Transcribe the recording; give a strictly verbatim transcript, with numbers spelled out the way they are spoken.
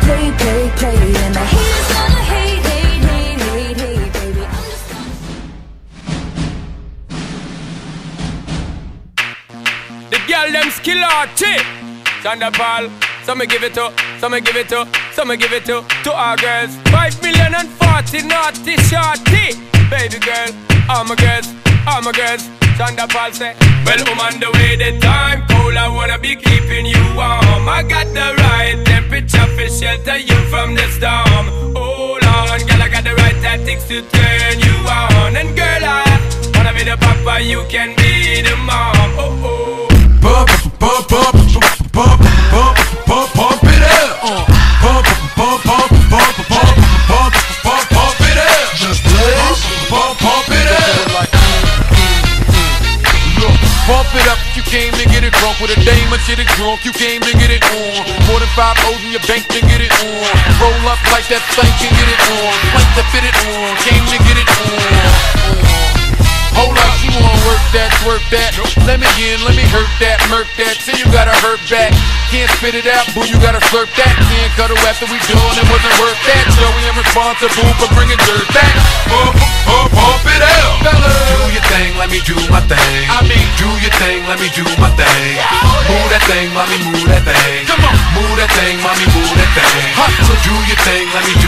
play, play, play. And the haters gonna hate, hate, hate, hate, hate, baby. I'm just the girl them skill arty. Thunderball, some me give it to, some me give it to, some me give it to, to our girls. Five million and forty naughty shorty. Baby girl, all my girls, all my girls. Thunderball say, well, I'm on the way, the time cold, I wanna be keeping you warm. I got the right temperature for shelter you from the storm. Hold on, girl, I got the right tactics to turn you on. And girl, I wanna be the papa, you can be the mom. Oh, oh. Bump, bump, bump, bump, bump, bump, bump, bump it up. Uh. Bump, bump, bump, bump, bump, bump, bump, bump it up. Just bump, bump, bump it up. Look, bump it up. You came to get it drunk with a dame and shit it drunk. You came to get it on. More than five O's in your bank to get it on. Roll up like that thing can get it on. Plank to fit it on. Came to get it on. Hold up, you wanna work that, twerk that. Let me in, let me hurt that, murk that. Say you gotta hurt back. Can't spit it out, boo, you gotta slurp that. Can't cuddle after we done, it wasn't worth that. So we am responsible for bringing dirt back. Bump, bump, bump it out. Do your thing, let me do my thing. I mean, do your thing, let me do my thing. Move that thing, mommy, move that thing. Come on, move that thing, mommy, move that thing. So do your thing, let me do